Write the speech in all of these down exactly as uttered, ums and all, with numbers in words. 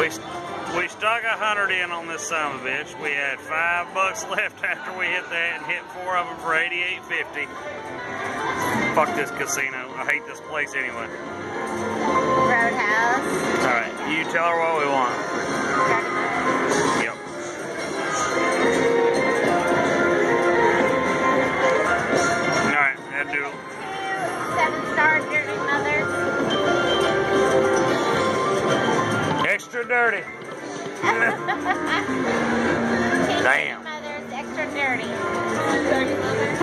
We, we stuck a hundred in on this son of a bitch. We had five bucks left after we hit that and hit four of them for eighty-eight fifty. Fuck this casino. I hate this place anyway. Roadhouse. Alright, you tell her what we want. Yep. Alright, that'll do it. Seven star dirty mothers. Extra dirty. Damn. Mothers, extra dirty. Dirty mothers.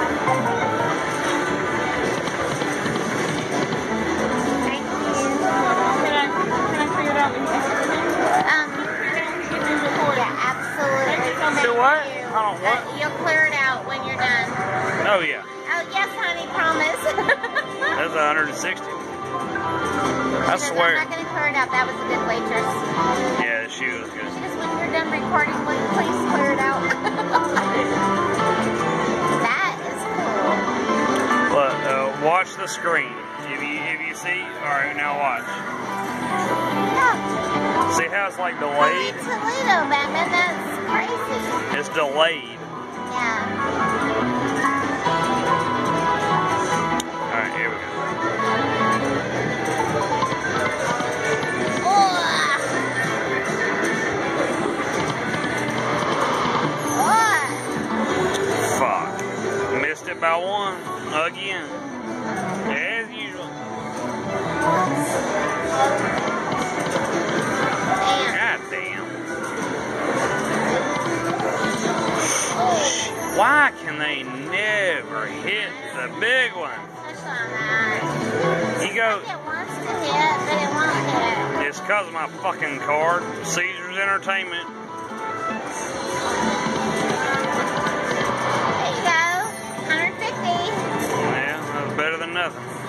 Thank you. Can I, can I clear it out with you? Um, yeah, absolutely. Do what? You. Hold on, what? Uh, you'll clear it out when you're done. Oh, yeah. Oh, yes, honey, promise. That's one hundred sixty. I swear. I'm not going to clear it out. That was a good waitress. Yeah, she was good. She just, when you're done recording, will you please clear it out? That is cool. But, uh, watch the screen. If you, if you see, alright, now watch. Yeah. See how it's like Well, delayed? in Toledo, Batman, that's crazy. It's delayed. Yeah. Alright, here we go. Fuck. Missed it by one. Again. As usual. God damn. Why can they never hit the big one? You go. It wants to hit, but it won't hit. It's because of my fucking card. Caesars Entertainment. There you go. one hundred fifty. Yeah, that was better than nothing.